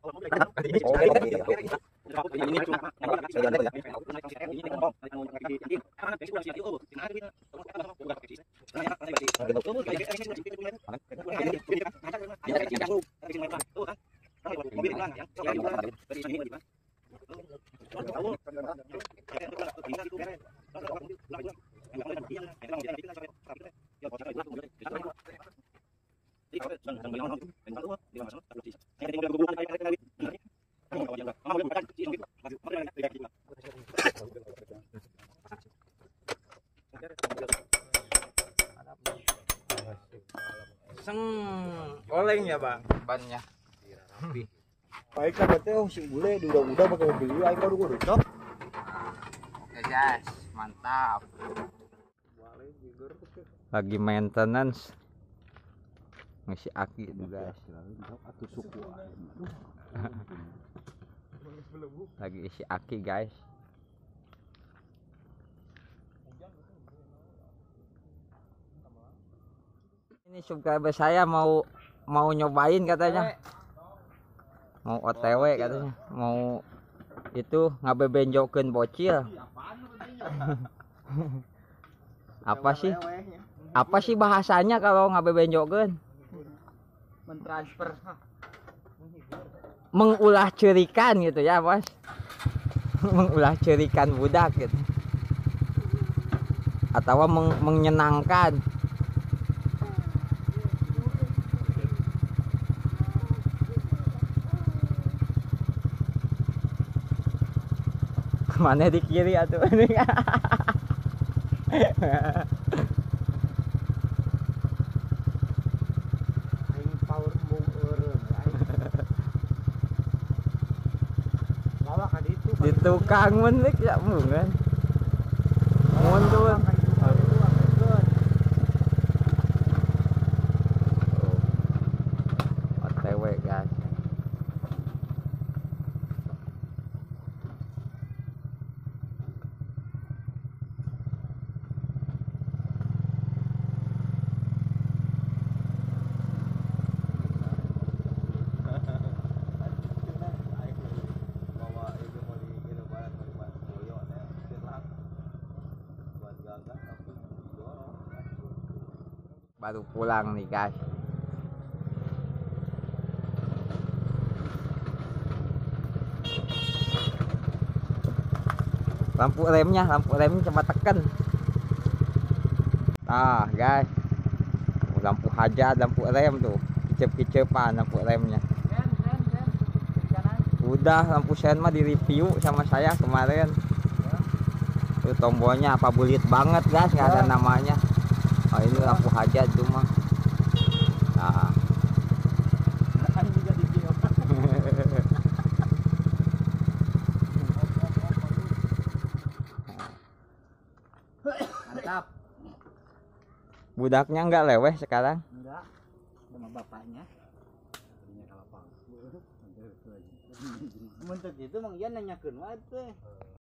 Oleng ya bang bannya. Baik kan berarti si bule udah pakai mobil aing baru kudu cok. Guys, mantap. Lagi maintenance. Ngisi aki juga. Atuh suku. Lagi isi aki guys. Ini subscriber saya mau nyobain katanya. Mau OTW katanya. Mau itu ngabebenjokeun bocil. Apa sih bahasanya kalau ngabebenjokeun? Mentransfer. Mengulah cerikan gitu ya, Bos. Mengulah cerikan budak gitu. Atau menyenangkan. Mana di kiri atuh ini. Aing power mung eureun aing. Lawa ka ditu. Di tukang menik ya mungan. Mundur. OTW guys. Baru pulang nih guys. Lampu remnya coba tekan. Nah guys, lampu hajat, lampu rem tuh kicep-kicepan lampu remnya. Udah lampu sen mah di review sama saya kemarin. Tuh tombolnya apa bulit banget guys, nggak ada namanya. Oh ini lampu hajat cuma. Nah. Mantap. Budaknya nggak leweh sekarang. Enggak. Sama bapaknya. Ini kalapang. Mun teu kitu mang ieu nanyakeun wae teh.